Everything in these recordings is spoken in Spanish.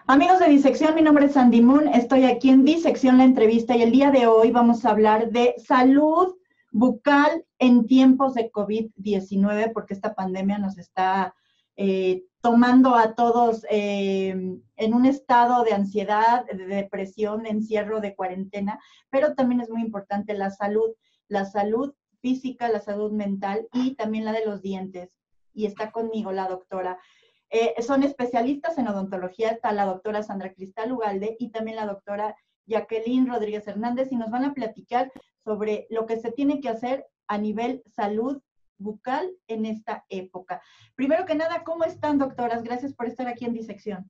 Amigos de Disección, mi nombre es Sandy Moon, estoy aquí en Disección la entrevista y el día de hoy vamos a hablar de salud bucal en tiempos de COVID-19 porque esta pandemia nos está tomando a todos en un estado de ansiedad, de depresión, de encierro, de cuarentena, pero también es muy importante la salud física, la salud mental y también la de los dientes. Y está conmigo la doctora. Son especialistas en odontología, está la doctora Sandra Cristal Ugalde y también la doctora Jacqueline Rodríguez Hernández, y nos van a platicar sobre lo que se tiene que hacer a nivel salud bucal en esta época. Primero que nada, ¿cómo están, doctoras? Gracias por estar aquí en Disección.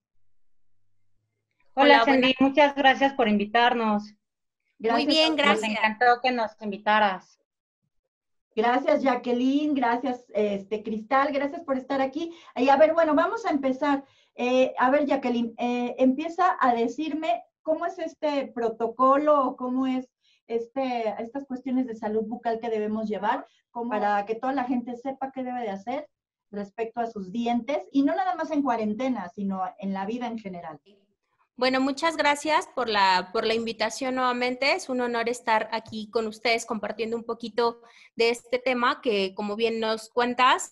Hola, Cindy, muchas gracias por invitarnos. Gracias. Muy bien, gracias. Nos encantó que nos invitaras. Gracias, Jacqueline, gracias, Cristal, gracias por estar aquí. Y a ver, bueno, vamos a empezar. A ver, Jacqueline, empieza a decirme cómo es este protocolo o cómo es estas cuestiones de salud bucal que debemos llevar, para que toda la gente sepa qué debe de hacer respecto a sus dientes, y no nada más en cuarentena, sino en la vida en general. Bueno, muchas gracias por la invitación nuevamente. Es un honor estar aquí con ustedes compartiendo un poquito de este tema que, como bien nos cuentas,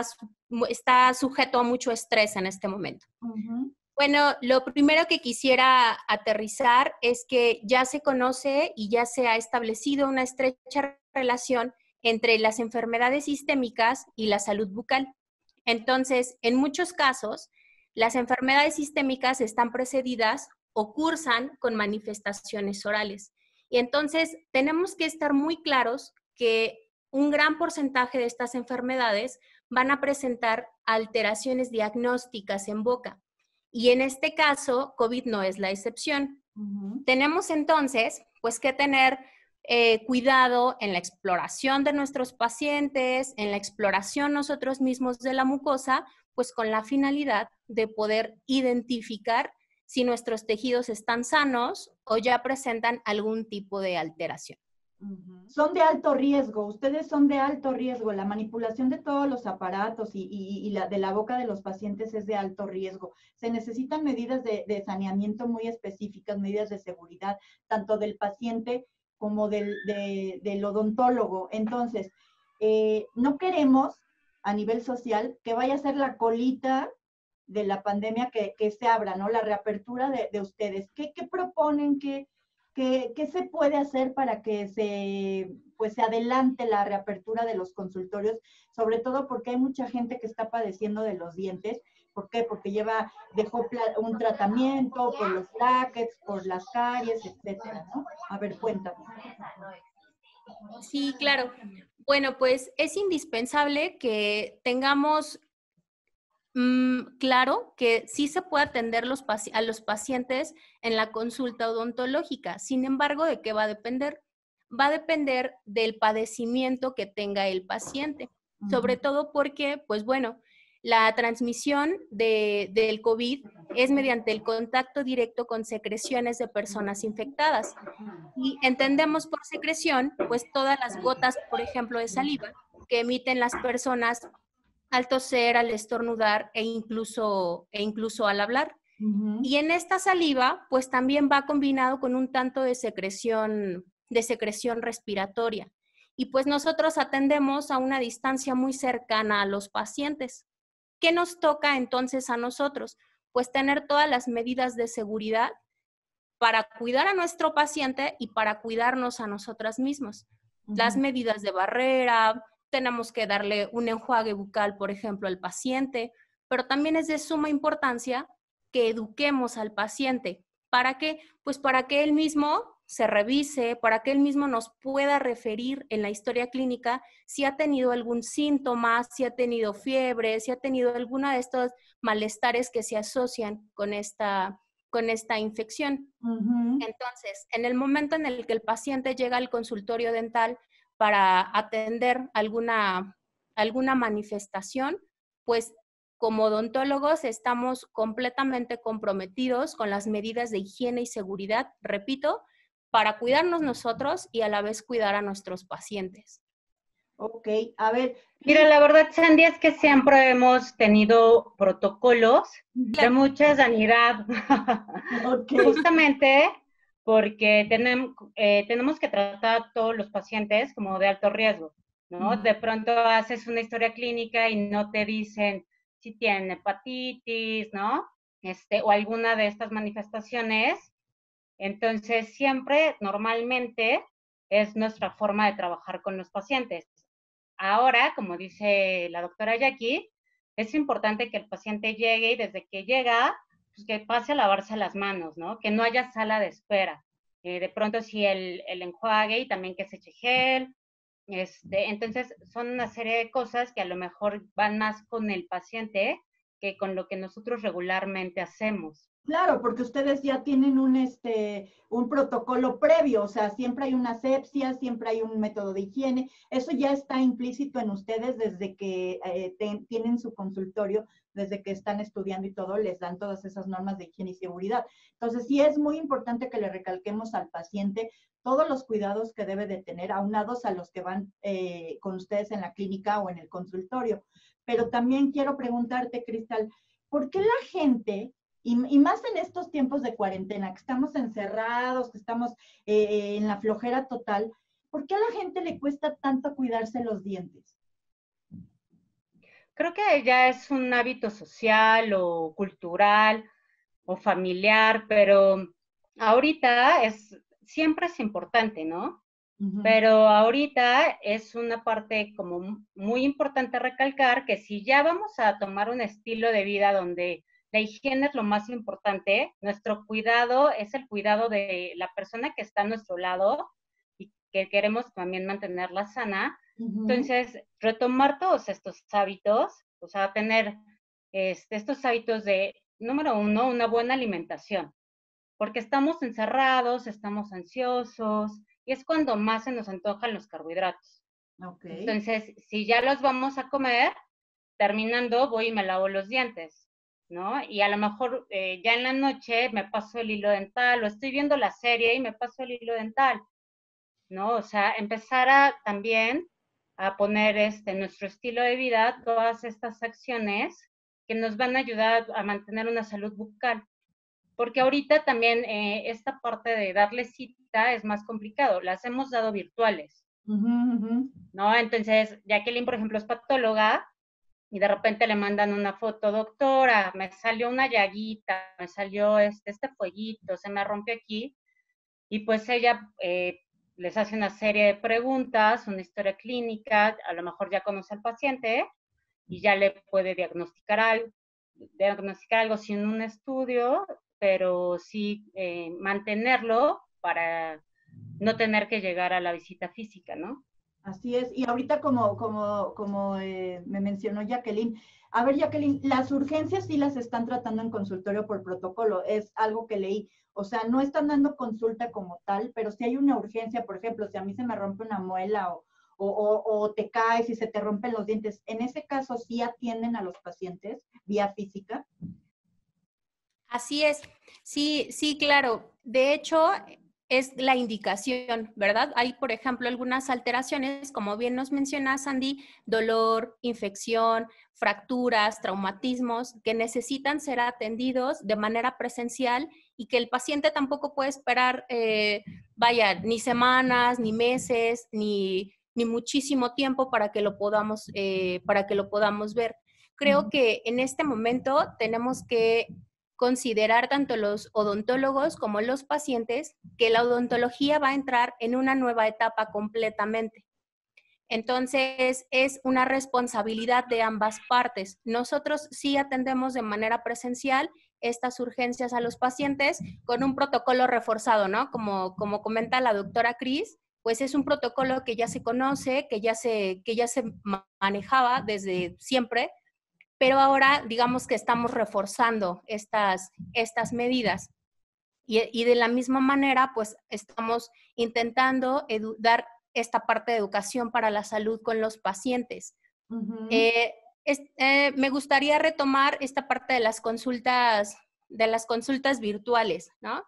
está sujeto a mucho estrés en este momento. Bueno, lo primero que quisiera aterrizar es que ya se conoce y ya se ha establecido una estrecha relación entre las enfermedades sistémicas y la salud bucal. Entonces, en muchos casos, las enfermedades sistémicas están precedidas o cursan con manifestaciones orales. Y entonces tenemos que estar muy claros que un gran porcentaje de estas enfermedades van a presentar alteraciones diagnósticas en boca. Y en este caso, COVID no es la excepción. Tenemos entonces, pues, que tener cuidado en la exploración de nuestros pacientes, en la exploración nosotros mismos de la mucosa, pues con la finalidad de poder identificar si nuestros tejidos están sanos o ya presentan algún tipo de alteración. Son de alto riesgo, ustedes son de alto riesgo, la manipulación de todos los aparatos y de la boca de los pacientes es de alto riesgo. Se necesitan medidas de saneamiento muy específicas, medidas de seguridad, tanto del paciente como del odontólogo. Entonces, no queremos a nivel social que vaya a ser la colita de la pandemia que se abra, ¿no? La reapertura de ustedes. ¿Qué proponen? ¿Qué se puede hacer para que se adelante la reapertura de los consultorios? Sobre todo porque hay mucha gente que está padeciendo de los dientes. ¿Por qué? Porque dejó un tratamiento por los brackets, por las caries, etcétera, ¿no? A ver, cuéntame. Sí, claro. Bueno, pues es indispensable que tengamos claro que sí se puede atender a los pacientes en la consulta odontológica. Sin embargo, ¿de qué va a depender? Va a depender del padecimiento que tenga el paciente. Sobre todo porque, pues bueno, la transmisión del COVID es mediante el contacto directo con secreciones de personas infectadas. Y entendemos por secreción, pues todas las gotas, por ejemplo, de saliva que emiten las personas al toser, al estornudar e incluso al hablar. Y en esta saliva, pues también va combinado con un tanto de secreción respiratoria. Y pues nosotros atendemos a una distancia muy cercana a los pacientes. ¿Qué nos toca entonces a nosotros? Pues tener todas las medidas de seguridad para cuidar a nuestro paciente y para cuidarnos a nosotras mismas. Las medidas de barrera, tenemos que darle un enjuague bucal, por ejemplo, al paciente, pero también es de suma importancia que eduquemos al paciente. ¿Para qué? Pues para que él mismo se revise, para que él mismo nos pueda referir en la historia clínica si ha tenido algún síntoma, si ha tenido fiebre, si ha tenido alguna de estos malestares que se asocian con esta infección. Entonces, en el momento en el que el paciente llega al consultorio dental para atender alguna manifestación, pues como odontólogos estamos completamente comprometidos con las medidas de higiene y seguridad, repito, para cuidarnos nosotros y a la vez cuidar a nuestros pacientes. Ok, a ver. Mira, la verdad, Sandy, es que siempre hemos tenido protocolos de mucha sanidad. Okay. Justamente porque tenemos que tratar a todos los pacientes como de alto riesgo, ¿no? De pronto haces una historia clínica y no te dicen si tienen hepatitis, ¿no? O alguna de estas manifestaciones. Entonces, siempre, normalmente, es nuestra forma de trabajar con los pacientes. Ahora, como dice la doctora Jackie, es importante que el paciente llegue y desde que llega, pues que pase a lavarse las manos, ¿no? Que no haya sala de espera. De pronto sí el enjuague y también que se eche gel. Entonces, son una serie de cosas que a lo mejor van más con el paciente que con lo que nosotros regularmente hacemos. Claro, porque ustedes ya tienen un protocolo previo, o sea, siempre hay una asepsia, siempre hay un método de higiene, eso ya está implícito en ustedes desde que tienen su consultorio, desde que están estudiando y todo, les dan todas esas normas de higiene y seguridad. Entonces, sí es muy importante que le recalquemos al paciente todos los cuidados que debe de tener, aunados a los que van con ustedes en la clínica o en el consultorio. Pero también quiero preguntarte, Cristal, ¿por qué la gente... Y más en estos tiempos de cuarentena, que estamos encerrados, que estamos en la flojera total, ¿por qué a la gente le cuesta tanto cuidarse los dientes? Creo que ya es un hábito social o cultural o familiar, pero ahorita siempre es importante, ¿no? Pero ahorita es una parte como muy importante recalcar que si ya vamos a tomar un estilo de vida donde la higiene es lo más importante, nuestro cuidado es el cuidado de la persona que está a nuestro lado y que queremos también mantenerla sana. Entonces, retomar todos estos hábitos, o sea, tener estos hábitos de, número uno, una buena alimentación, porque estamos encerrados, estamos ansiosos, y es cuando más se nos antojan los carbohidratos. Okay. Entonces, si ya los vamos a comer, terminando voy y me lavo los dientes, ¿no? Y a lo mejor ya en la noche me paso el hilo dental, o estoy viendo la serie y me paso el hilo dental, ¿no? O sea, empezar también a poner nuestro estilo de vida, todas estas acciones que nos van a ayudar a mantener una salud bucal. Porque ahorita también esta parte de darle cita es más complicado, las hemos dado virtuales, ¿no? Entonces, Jacqueline, por ejemplo, es patóloga y de repente le mandan una foto, doctora, me salió una llaguita, me salió este fueguito, se me rompió aquí, y pues ella les hace una serie de preguntas, una historia clínica, a lo mejor ya conoce al paciente y ya le puede diagnosticar algo sin un estudio, pero sí mantenerlo para no tener que llegar a la visita física, ¿no? Así es, y ahorita como me mencionó Jacqueline, a ver Jacqueline, las urgencias sí las están tratando en consultorio por protocolo, es algo que leí, o sea, no están dando consulta como tal, pero si hay una urgencia, por ejemplo, si a mí se me rompe una muela o te caes y se te rompen los dientes, en ese caso sí atienden a los pacientes vía física. Así es, sí, sí, claro. De hecho, es la indicación, ¿verdad? Hay, por ejemplo, algunas alteraciones, como bien nos menciona Sandy, dolor, infección, fracturas, traumatismos, que necesitan ser atendidos de manera presencial y que el paciente tampoco puede esperar, ni semanas, ni meses, ni muchísimo tiempo para que lo podamos ver. Creo que en este momento tenemos que considerar tanto los odontólogos como los pacientes que la odontología va a entrar en una nueva etapa completamente. Entonces, es una responsabilidad de ambas partes. Nosotros sí atendemos de manera presencial estas urgencias a los pacientes con un protocolo reforzado, ¿no? Como comenta la doctora Cris, pues es un protocolo que ya se conoce, que ya se manejaba desde siempre, pero ahora digamos que estamos reforzando estas medidas. Y de la misma manera, pues estamos intentando dar esta parte de educación para la salud con los pacientes. Me gustaría retomar esta parte de las consultas virtuales, ¿no?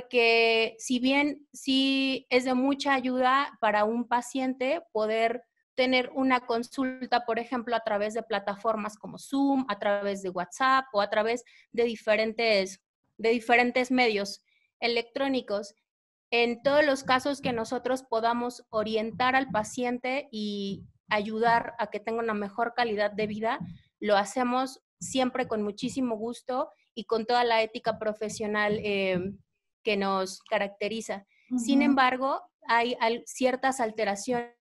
Porque si bien sí es de mucha ayuda para un paciente poder tener una consulta, por ejemplo, a través de plataformas como Zoom, a través de WhatsApp o a través de diferentes medios electrónicos. En todos los casos que nosotros podamos orientar al paciente y ayudar a que tenga una mejor calidad de vida, lo hacemos siempre con muchísimo gusto y con toda la ética profesional que nos caracteriza. Sin embargo, hay ciertas alteraciones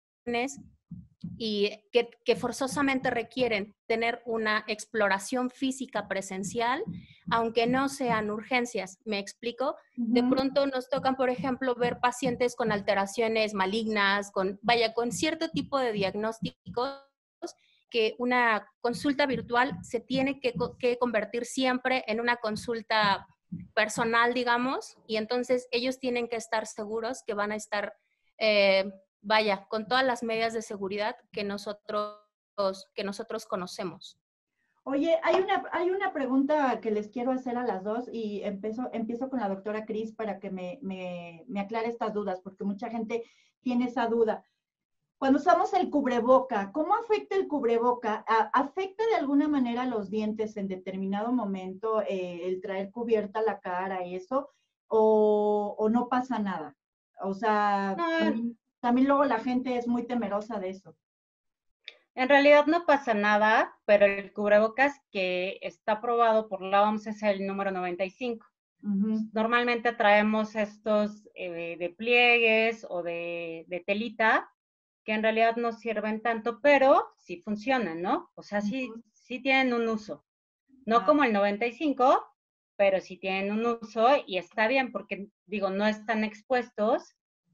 y que forzosamente requieren tener una exploración física presencial, aunque no sean urgencias. ¿Me explico? De pronto nos tocan, por ejemplo, ver pacientes con alteraciones malignas, con cierto tipo de diagnósticos, que una consulta virtual se tiene que convertir siempre en una consulta personal, digamos, y entonces ellos tienen que estar seguros que van a estar con todas las medidas de seguridad que nosotros conocemos. Oye, hay una pregunta que les quiero hacer a las dos y empiezo con la doctora Cris para que me aclare estas dudas, porque mucha gente tiene esa duda. Cuando usamos el cubreboca, ¿cómo afecta el cubreboca? ¿Afecta de alguna manera los dientes en determinado momento el traer cubierta la cara y eso? ¿O no pasa nada? O sea, también luego la gente es muy temerosa de eso. En realidad no pasa nada, pero el cubrebocas que está aprobado por la OMS es el número 95. Normalmente traemos estos de pliegues o de telita, que en realidad no sirven tanto, pero sí funcionan, ¿no? O sea, sí tienen un uso. No como el 95, pero sí tienen un uso y está bien porque, digo, no están expuestos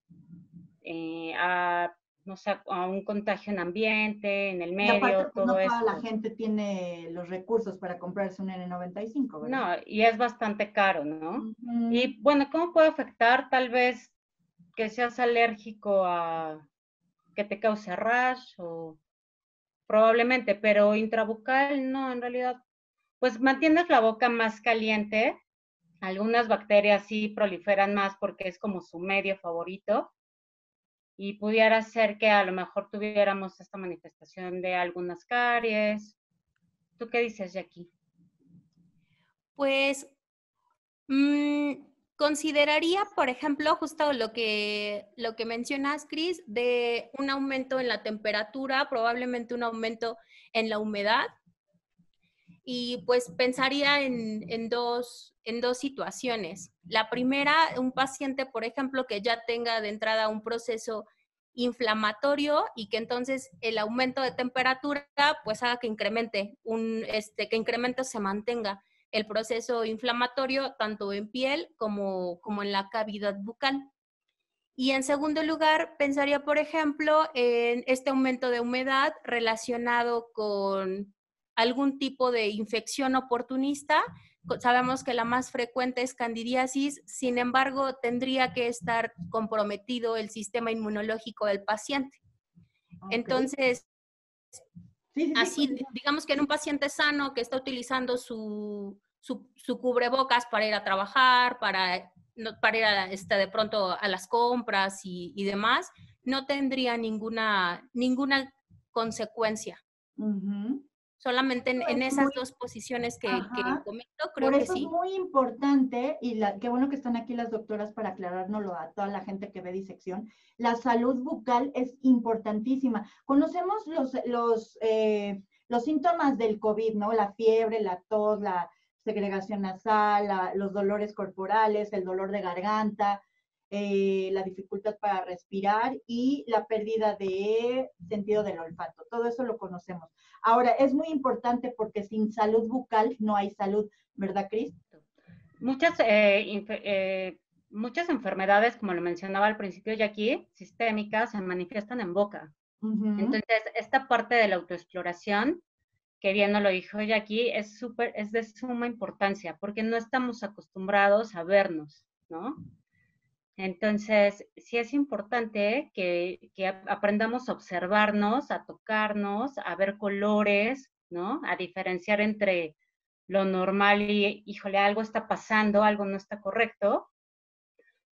no sé, a un contagio en ambiente, en el medio, y aparte, pues, todo no toda esto. la gente tiene los recursos para comprarse un N95, ¿verdad? No, y es bastante caro, ¿no? Y bueno, ¿cómo puede afectar? Tal vez que seas alérgico a que te cause rash o probablemente, pero intrabucal no, en realidad, pues mantienes la boca más caliente. Algunas bacterias sí proliferan más porque es como su medio favorito y pudiera ser que a lo mejor tuviéramos esta manifestación de algunas caries. ¿Tú qué dices, Jackie? Pues consideraría, por ejemplo, justo lo que mencionas, Cris, de un aumento en la temperatura, probablemente un aumento en la humedad. Y pues pensaría en dos situaciones. La primera, un paciente, por ejemplo, que ya tenga de entrada un proceso inflamatorio y que entonces el aumento de temperatura pues haga que incremente o se mantenga el proceso inflamatorio tanto en piel como en la cavidad bucal. Y en segundo lugar, pensaría, por ejemplo, en este aumento de humedad relacionado con algún tipo de infección oportunista. Sabemos que la más frecuente es candidiasis, sin embargo, tendría que estar comprometido el sistema inmunológico del paciente. Okay. Entonces, así, digamos que en un paciente sano que está utilizando su cubrebocas para ir a trabajar, para ir de pronto a las compras y demás, no tendría ninguna consecuencia. Solamente en esas dos posiciones que comento, creo que sí. Por eso es muy importante, y qué bueno que están aquí las doctoras para aclarárnoslo a toda la gente que ve disección, la salud bucal es importantísima. Conocemos los síntomas del COVID, ¿no? La fiebre, la tos, la segregación nasal, los dolores corporales, el dolor de garganta, la dificultad para respirar y la pérdida de sentido del olfato. Todo eso lo conocemos. Ahora, es muy importante porque sin salud bucal no hay salud, ¿verdad, Cris? Muchas enfermedades, como lo mencionaba al principio, Jackie, sistémicas, se manifiestan en boca. Entonces, esta parte de la autoexploración, que bien nos lo dijo Jackie, es de suma importancia, porque no estamos acostumbrados a vernos, ¿no? Entonces, sí es importante que aprendamos a observarnos, a tocarnos, a ver colores, ¿no? A diferenciar entre lo normal y, híjole, algo está pasando, algo no está correcto.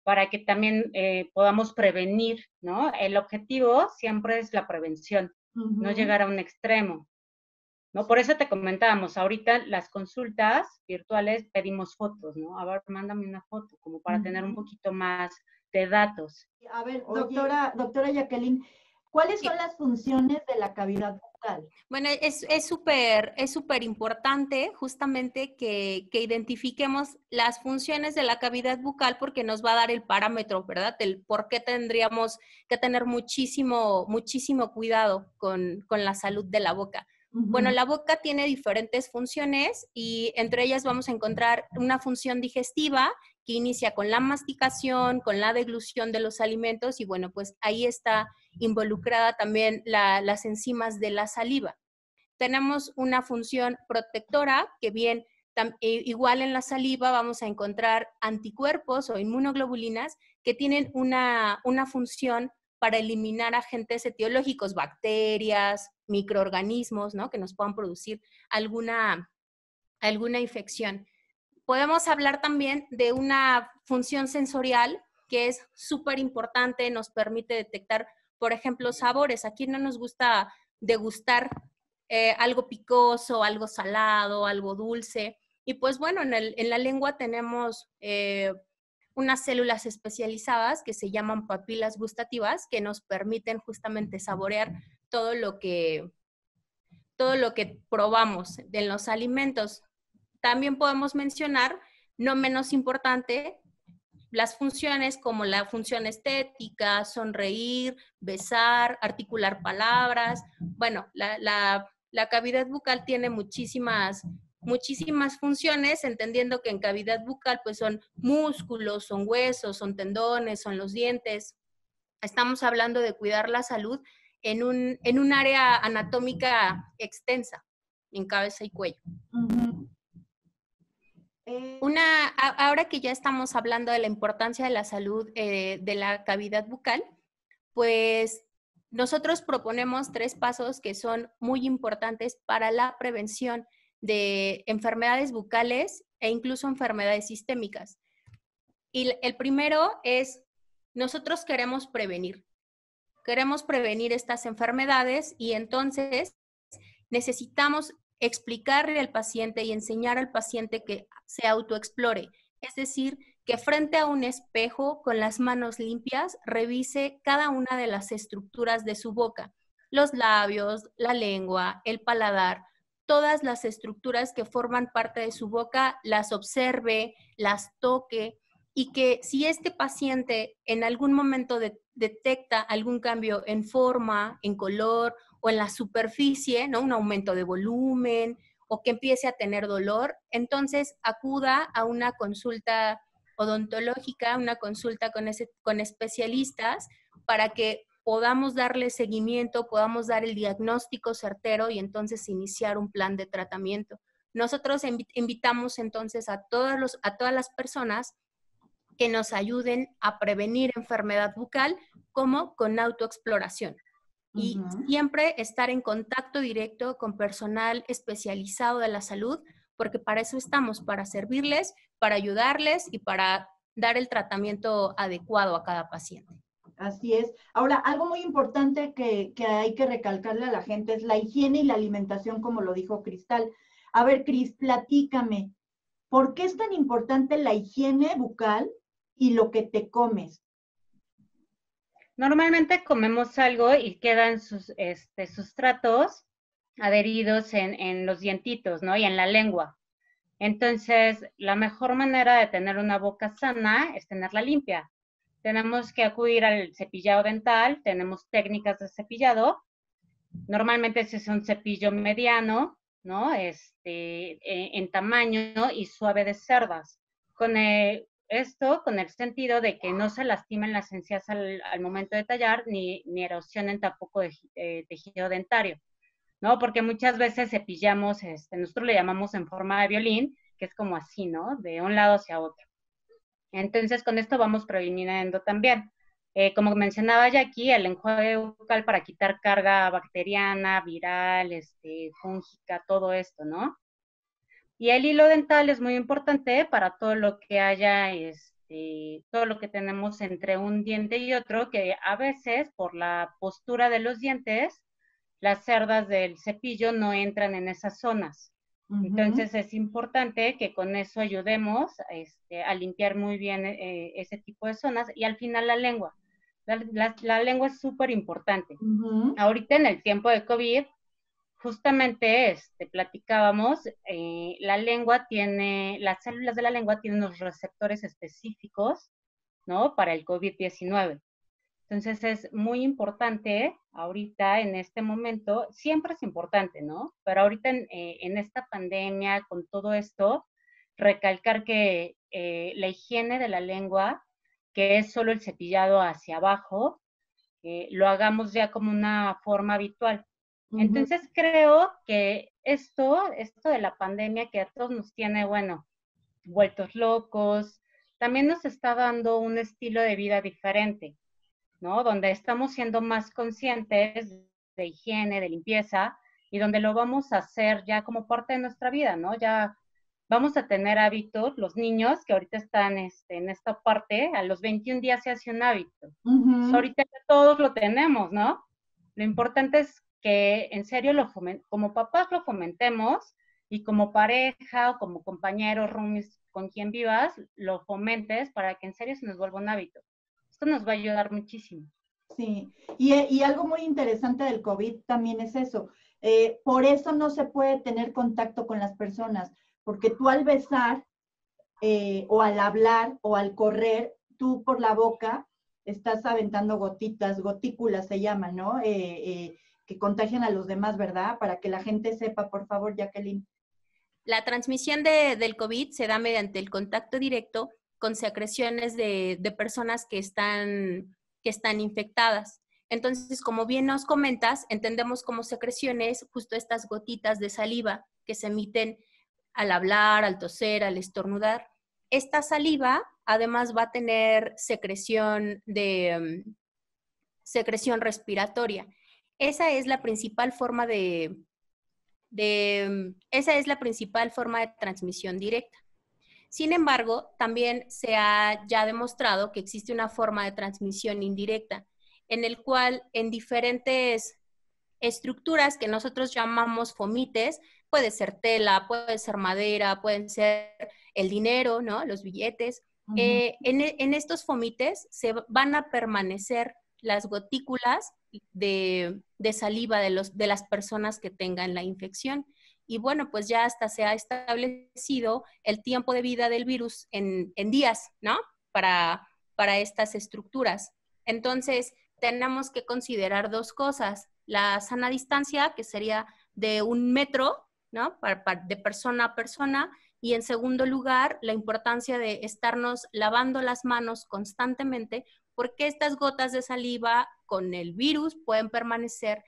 para que también podamos prevenir, ¿no? El objetivo siempre es la prevención, no llegar a un extremo, ¿no? Por eso te comentábamos, ahorita las consultas virtuales pedimos fotos, ¿no? A ver, mándame una foto, como para tener un poquito más de datos. A ver, doctora Jacqueline, ¿cuáles son las funciones de la cavidad bucal? Bueno, es súper importante justamente que identifiquemos las funciones de la cavidad bucal porque nos va a dar el parámetro, ¿verdad? El por qué tendríamos que tener muchísimo cuidado con la salud de la boca. Bueno, la boca tiene diferentes funciones y entre ellas vamos a encontrar una función digestiva que inicia con la masticación, con la deglución de los alimentos y bueno, pues ahí está involucrada también las enzimas de la saliva. Tenemos una función protectora que bien, igual en la saliva vamos a encontrar anticuerpos o inmunoglobulinas que tienen una función para eliminar agentes etiológicos, bacterias, microorganismos, ¿no? Que nos puedan producir alguna infección. Podemos hablar también de una función sensorial que es súper importante, nos permite detectar, por ejemplo, sabores. Aquí no nos gusta degustar algo picoso, algo salado, algo dulce. Y pues bueno, en la lengua tenemos unas células especializadas que se llaman papilas gustativas que nos permiten justamente saborear todo lo que probamos en los alimentos. También podemos mencionar, no menos importante, las funciones como la función estética, sonreír, besar, articular palabras. Bueno, la cavidad bucal tiene muchísimas funciones, entendiendo que en cavidad bucal pues son músculos, son huesos, son tendones, son los dientes. Estamos hablando de cuidar la salud en un área anatómica extensa, en cabeza y cuello. Ahora que ya estamos hablando de la importancia de la salud de la cavidad bucal, pues nosotros proponemos 3 pasos que son muy importantes para la prevención de enfermedades bucales e incluso enfermedades sistémicas. Y el primero es, nosotros queremos prevenir estas enfermedades y entonces necesitamos explicarle al paciente y enseñar al paciente que se autoexplore, es decir, que frente a un espejo con las manos limpias revise cada una de las estructuras de su boca, los labios, la lengua, el paladar, todas las estructuras que forman parte de su boca, las observe, las toque y que si este paciente en algún momento detecta algún cambio en forma, en color o en la superficie, ¿no? Un aumento de volumen o que empiece a tener dolor, entonces acuda a una consulta odontológica, una consulta con especialistas para que podamos darle seguimiento, podamos dar el diagnóstico certero y entonces iniciar un plan de tratamiento. Nosotros invitamos entonces a todas las personas que nos ayuden a prevenir enfermedad bucal como con autoexploración. Y siempre estar en contacto directo con personal especializado de la salud, porque para eso estamos, para servirles, para ayudarles y para dar el tratamiento adecuado a cada paciente. Así es. Ahora, algo muy importante que hay que recalcarle a la gente es la higiene y la alimentación, como lo dijo Cristal. A ver, Cris, platícame, ¿por qué es tan importante la higiene bucal y lo que te comes? Normalmente comemos algo y quedan sus sustratos adheridos en los dientitos, ¿no? Y en la lengua. Entonces, la mejor manera de tener una boca sana es tenerla limpia. Tenemos que acudir al cepillado dental, tenemos técnicas de cepillado. Normalmente ese es un cepillo mediano, ¿no? En tamaño y suave de cerdas. Con el sentido de que no se lastimen las encías al momento de tallar, ni erosionen tampoco de tejido dentario, ¿no? Porque muchas veces cepillamos, nosotros le llamamos en forma de violín, que es como así, ¿no? De un lado hacia otro. Entonces, con esto vamos previniendo también. Como mencionaba ya aquí, el enjuague bucal para quitar carga bacteriana, viral, fúngica, todo esto, ¿no? Y el hilo dental es muy importante para todo lo que haya todo lo que tenemos entre un diente y otro, que a veces por la postura de los dientes, las cerdas del cepillo no entran en esas zonas. Entonces es importante que con eso ayudemos a limpiar muy bien ese tipo de zonas. Y al final la lengua. La lengua es súper importante. Ahorita en el tiempo de COVID, justamente platicábamos, la lengua tiene, las células de la lengua tienen unos receptores específicos, ¿no? Para el COVID-19. Entonces es muy importante ahorita, en este momento, siempre es importante, ¿no? Pero ahorita en esta pandemia, con todo esto, recalcar que la higiene de la lengua, que es solo el cepillado hacia abajo, lo hagamos ya como una forma habitual. Entonces creo que esto de la pandemia que a todos nos tiene, bueno, vueltos locos, también nos está dando un estilo de vida diferente, ¿no? Donde estamos siendo más conscientes de higiene, de limpieza, y donde lo vamos a hacer ya como parte de nuestra vida, ¿no? Ya vamos a tener hábitos, los niños que ahorita están en esta parte, a los 21 días se hace un hábito. Pues ahorita todos lo tenemos, ¿no? Lo importante es que en serio como papás lo fomentemos, y como pareja o como compañeros, roomies, con quien vivas, lo fomentes para que en serio se nos vuelva un hábito. Esto nos va a ayudar muchísimo. Sí, y algo muy interesante del COVID también es eso. Por eso no se puede tener contacto con las personas, porque tú al besar o al hablar o al correr, tú por la boca estás aventando gotitas, gotículas se llaman, ¿no? Que contagian a los demás, ¿verdad? Para que la gente sepa, por favor, Jacqueline. La transmisión del COVID se da mediante el contacto directo con secreciones de personas que están infectadas. Entonces, como bien nos comentas, entendemos como secreciones justo estas gotitas de saliva que se emiten al hablar, al toser, al estornudar. Esta saliva además va a tener secreción respiratoria. Esa es la principal forma de transmisión directa. Sin embargo, también se ha ya demostrado que existe una forma de transmisión indirecta, en el cual en diferentes estructuras que nosotros llamamos fomites, puede ser tela, puede ser madera, pueden ser el dinero, ¿no? Los billetes. En estos fomites se van a permanecer las gotículas de saliva de las personas que tengan la infección. Y bueno, pues ya hasta se ha establecido el tiempo de vida del virus en días, ¿no? Para estas estructuras. Entonces, tenemos que considerar dos cosas. La sana distancia, que sería de 1 metro, ¿no? De persona a persona. Y en segundo lugar, la importancia de estarnos lavando las manos constantemente, porque estas gotas de saliva con el virus pueden permanecer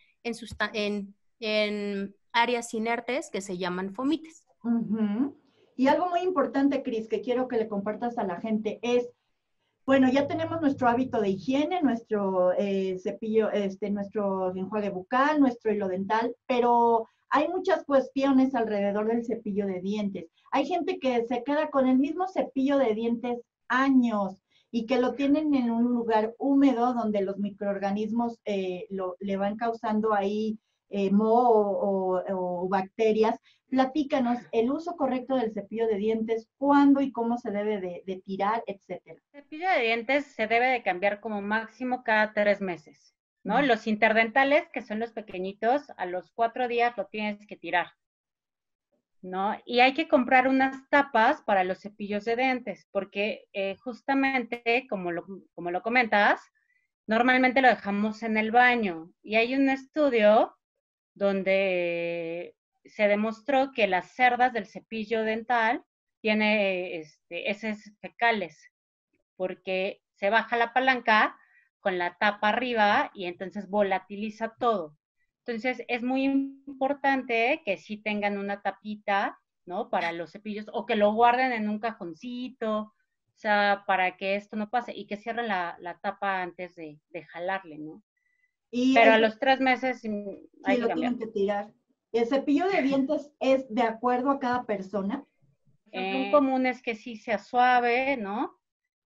en áreas inertes que se llaman fomites. Y algo muy importante, Cris, que quiero que le compartas a la gente es, bueno, ya tenemos nuestro hábito de higiene, nuestro cepillo, nuestro enjuague bucal, nuestro hilo dental, pero hay muchas cuestiones alrededor del cepillo de dientes. Hay gente que se queda con el mismo cepillo de dientes años y que lo tienen en un lugar húmedo donde los microorganismos le van causando ahí moho o bacterias. Platícanos el uso correcto del cepillo de dientes, cuándo y cómo se debe de tirar, etcétera. El cepillo de dientes se debe de cambiar como máximo cada 3 meses, ¿no? Los interdentales, que son los pequeñitos, a los 4 días lo tienes que tirar, ¿no? Y hay que comprar unas tapas para los cepillos de dientes, porque justamente, como lo comentas, normalmente lo dejamos en el baño. Y hay un estudio donde se demostró que las cerdas del cepillo dental tiene heces fecales, porque se baja la palanca con la tapa arriba y entonces volatiliza todo. Entonces es muy importante que sí tengan una tapita, ¿no? Para los cepillos, o que lo guarden en un cajoncito, o sea, para que esto no pase, y que cierren la tapa antes de jalarle, ¿no? Pero a los 3 meses hay que tienen que tirar. ¿El cepillo de dientes es de acuerdo a cada persona? Lo común es que sí sea suave, ¿no?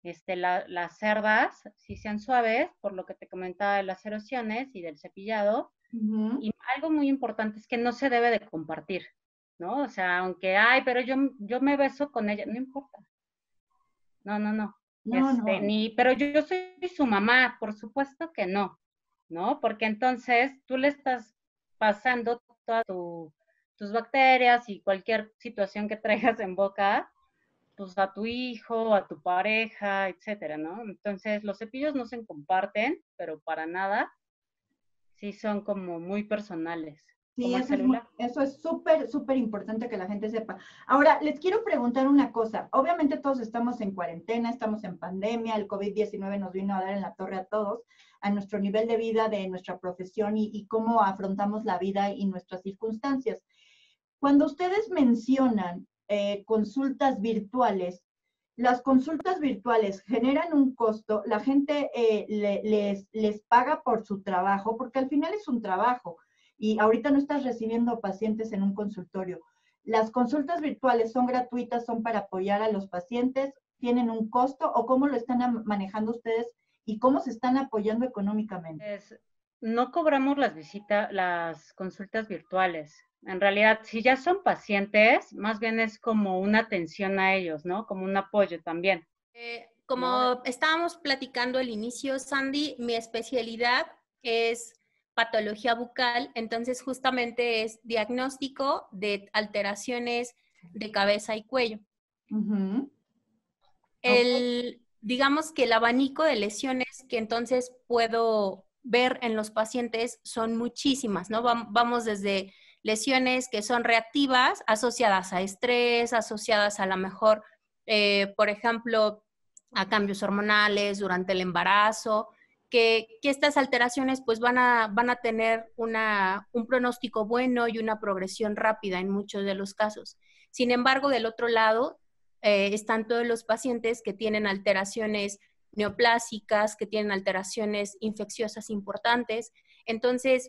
las cerdas sí sean suaves, por lo que te comentaba de las erosiones y del cepillado. Y algo muy importante es que no se debe de compartir, ¿no? O sea, aunque, ay, pero yo me beso con ella, no importa. No, no, no. No. Pero yo soy su mamá, por supuesto que no, ¿no? Porque entonces tú le estás pasando todas tus bacterias y cualquier situación que traigas en boca, pues a tu hijo, a tu pareja, etcétera, ¿no? Entonces los cepillos no se comparten, pero para nada, sí son como muy personales, Sí, como el celular. eso es súper, súper importante que la gente sepa. Ahora, les quiero preguntar una cosa. Obviamente todos estamos en cuarentena, estamos en pandemia, el COVID-19 nos vino a dar en la torre a todos, a nuestro nivel de vida, de nuestra profesión y cómo afrontamos la vida y nuestras circunstancias. Cuando ustedes mencionan consultas virtuales, las consultas virtuales generan un costo, la gente les paga por su trabajo, porque al final es un trabajo y ahorita no estás recibiendo pacientes en un consultorio. ¿Las consultas virtuales son gratuitas, son para apoyar a los pacientes, tienen un costo o cómo lo están manejando ustedes y cómo se están apoyando económicamente? No cobramos las consultas virtuales. En realidad, si ya son pacientes, más bien es como una atención a ellos, ¿no? Como un apoyo también. Como estábamos platicando al inicio, Sandy, mi especialidad es patología bucal, entonces justamente es diagnóstico de alteraciones de cabeza y cuello. Digamos que el abanico de lesiones que entonces puedo ver en los pacientes son muchísimas, ¿no? Vamos desde lesiones que son reactivas, asociadas a estrés, asociadas a lo mejor, por ejemplo, a cambios hormonales durante el embarazo, que estas alteraciones pues van a tener un pronóstico bueno y una progresión rápida en muchos de los casos. Sin embargo, del otro lado, están todos los pacientes que tienen alteraciones neoplásicas, que tienen alteraciones infecciosas importantes. Entonces,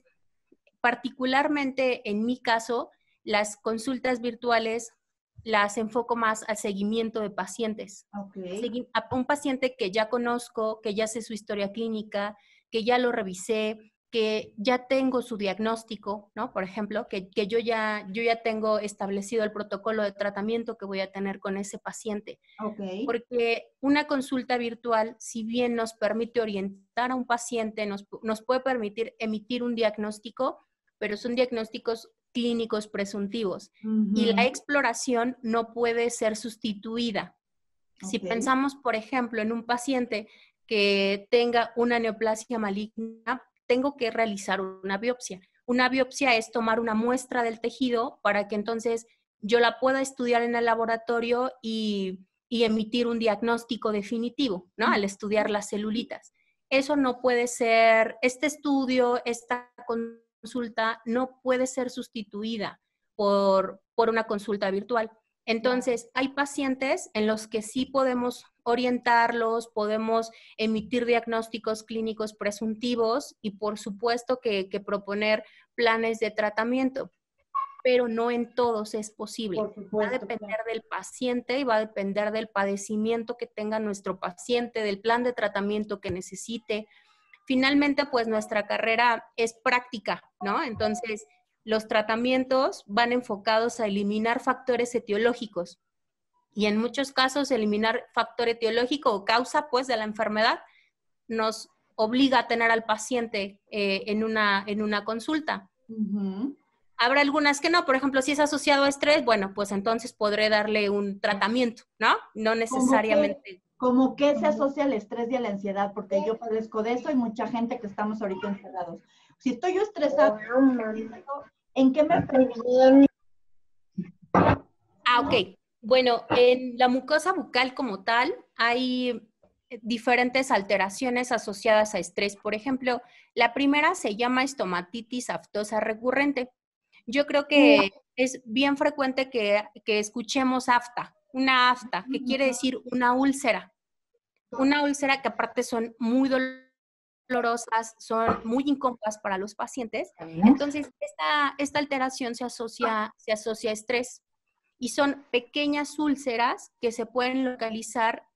particularmente en mi caso, las consultas virtuales las enfoco más al seguimiento de pacientes. Okay. A un paciente que ya conozco, que ya sé su historia clínica, que ya lo revisé, que ya tengo su diagnóstico, ¿no? Por ejemplo, que yo ya tengo establecido el protocolo de tratamiento que voy a tener con ese paciente. Okay. Porque una consulta virtual, si bien nos permite orientar a un paciente, nos puede permitir emitir un diagnóstico, pero son diagnósticos clínicos presuntivos. Y la exploración no puede ser sustituida. Si pensamos, por ejemplo, en un paciente que tenga una neoplasia maligna, tengo que realizar una biopsia. Una biopsia es tomar una muestra del tejido para que entonces yo la pueda estudiar en el laboratorio y emitir un diagnóstico definitivo, ¿no? Al estudiar las celulitas. Eso no puede ser, este estudio, esta consulta no puede ser sustituida por una consulta virtual. Entonces, hay pacientes en los que sí podemos orientarlos, podemos emitir diagnósticos clínicos presuntivos y por supuesto que proponer planes de tratamiento, pero no en todos es posible. Por supuesto, va a depender del paciente y va a depender del padecimiento que tenga nuestro paciente, del plan de tratamiento que necesite. Finalmente, pues nuestra carrera es práctica, ¿no? Entonces, los tratamientos van enfocados a eliminar factores etiológicos y en muchos casos eliminar factor etiológico o causa pues de la enfermedad nos obliga a tener al paciente en una consulta. Habrá algunas que no, por ejemplo, si es asociado a estrés, bueno, pues entonces podré darle un tratamiento, ¿no? No necesariamente. ¿Cómo que se asocia al estrés y a la ansiedad? Porque yo padezco de eso y mucha gente que estamos ahorita encerrados. Si estoy yo estresado, ¿en qué me previene? Ok. Bueno, en la mucosa bucal como tal hay diferentes alteraciones asociadas a estrés. Por ejemplo, la primera se llama estomatitis aftosa recurrente. Yo creo que es bien frecuente que escuchemos afta, una afta, que quiere decir una úlcera. Una úlcera que aparte son muy dolorosas, son muy incómodas para los pacientes. Entonces, esta alteración se asocia a estrés y son pequeñas úlceras que se pueden localizar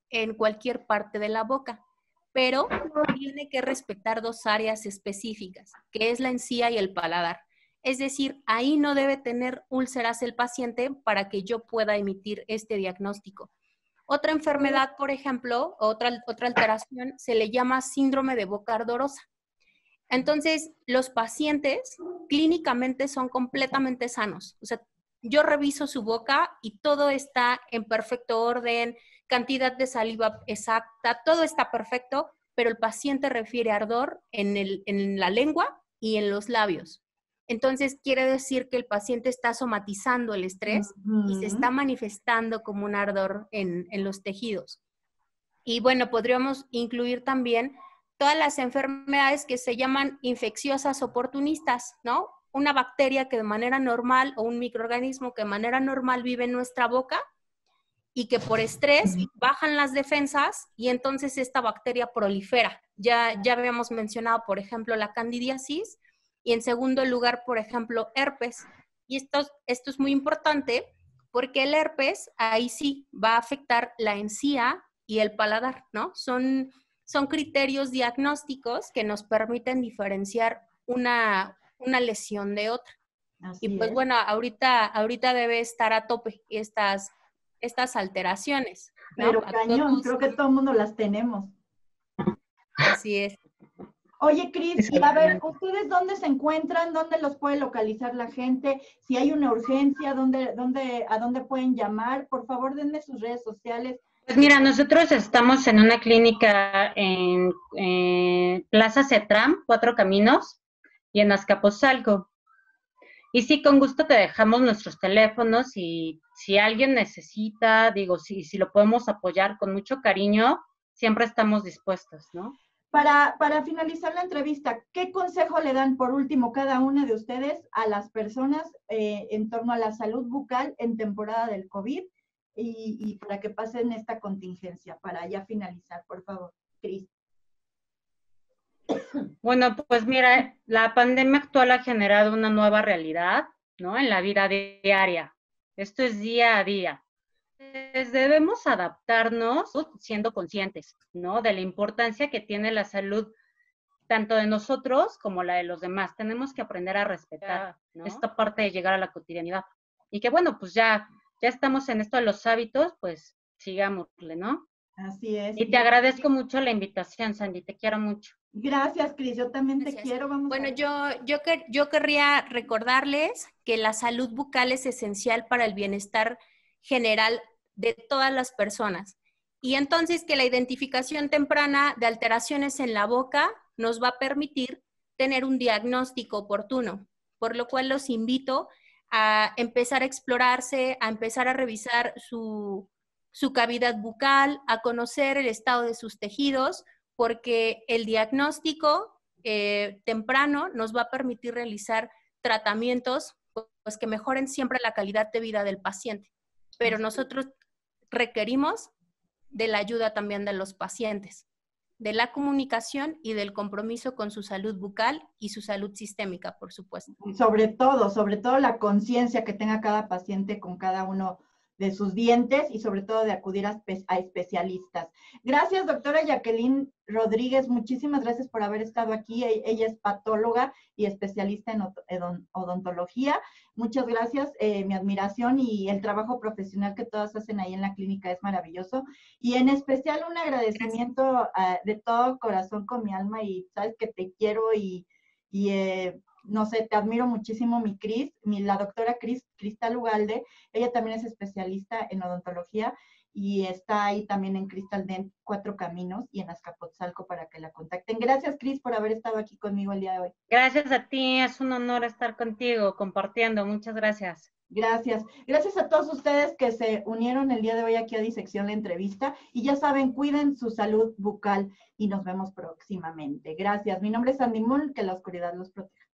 en cualquier parte de la boca, pero tiene que respetar 2 áreas específicas, que es la encía y el paladar. Es decir, ahí no debe tener úlceras el paciente para que yo pueda emitir este diagnóstico. Otra enfermedad, por ejemplo, otra alteración, se le llama síndrome de boca ardorosa. Entonces, los pacientes clínicamente son completamente sanos. O sea, yo reviso su boca y todo está en perfecto orden, cantidad de saliva exacta, todo está perfecto, pero el paciente refiere ardor en la lengua y en los labios. Entonces, quiere decir que el paciente está somatizando el estrés y se está manifestando como un ardor en los tejidos. Y bueno, podríamos incluir también todas las enfermedades que se llaman infecciosas oportunistas, ¿no? Una bacteria que de manera normal o un microorganismo que de manera normal vive en nuestra boca y que por estrés bajan las defensas y entonces esta bacteria prolifera. Ya habíamos mencionado, por ejemplo, la candidiasis y en segundo lugar, por ejemplo, herpes. Y esto es muy importante porque el herpes ahí sí va a afectar la encía y el paladar, ¿no? Son criterios diagnósticos que nos permiten diferenciar una lesión de otra. Así y pues es. bueno, ahorita debe estar a tope estas alteraciones, ¿no? Pero cañón, creo que todo el mundo las tenemos. Así es. Oye, Cris, y a ver, ¿ustedes dónde se encuentran? ¿Dónde los puede localizar la gente? Si hay una urgencia, ¿a dónde pueden llamar? Por favor, denme sus redes sociales. Pues mira, nosotros estamos en una clínica en Plaza Cetram, 4 Caminos, y en Azcapotzalco. Y sí, con gusto te dejamos nuestros teléfonos y si alguien necesita, digo, si lo podemos apoyar con mucho cariño, siempre estamos dispuestos, ¿no? Para finalizar la entrevista, ¿qué consejo le dan por último cada una de ustedes a las personas en torno a la salud bucal en temporada del COVID y para que pasen esta contingencia? Para ya finalizar, por favor, Cris. Bueno, pues mira, la pandemia actual ha generado una nueva realidad, ¿no? En la vida diaria. Esto es día a día. Debemos adaptarnos siendo conscientes, ¿no? De la importancia que tiene la salud tanto de nosotros como la de los demás. Tenemos que aprender a respetar, ¿no? Esta parte de llegar a la cotidianidad. Y que bueno, pues ya estamos en esto de los hábitos, pues sigámosle, ¿no? Así es. Y te agradezco mucho la invitación, Sandy, te quiero mucho. Gracias, Cris, yo también te quiero. Bueno, yo querría recordarles que la salud bucal es esencial para el bienestar general de todas las personas. Y entonces que la identificación temprana de alteraciones en la boca nos va a permitir tener un diagnóstico oportuno, por lo cual los invito a empezar a explorarse, a empezar a revisar su cavidad bucal, a conocer el estado de sus tejidos, porque el diagnóstico temprano nos va a permitir realizar tratamientos pues, que mejoren siempre la calidad de vida del paciente. Pero nosotros requerimos de la ayuda también de los pacientes, de la comunicación y del compromiso con su salud bucal y su salud sistémica, por supuesto. Sobre todo la conciencia que tenga cada paciente con cada uno de sus dientes y sobre todo de acudir a especialistas. Gracias, doctora Jacqueline Rodríguez, muchísimas gracias por haber estado aquí. Ella es patóloga y especialista en odontología. Muchas gracias, mi admiración y el trabajo profesional que todas hacen ahí en la clínica es maravilloso. Y en especial un agradecimiento de todo corazón con mi alma y sabes que te quiero y no sé, te admiro muchísimo, mi Cris, la doctora Cristal Ugalde. Ella también es especialista en odontología y está ahí también en Crystal Dent 4 Caminos y en Azcapotzalco para que la contacten. Gracias, Cris, por haber estado aquí conmigo el día de hoy. Gracias a ti, es un honor estar contigo, compartiendo. Muchas gracias. Gracias. Gracias a todos ustedes que se unieron el día de hoy aquí a Disección la Entrevista. Y ya saben, cuiden su salud bucal y nos vemos próximamente. Gracias. Mi nombre es Sandy Moon, que la oscuridad los proteja.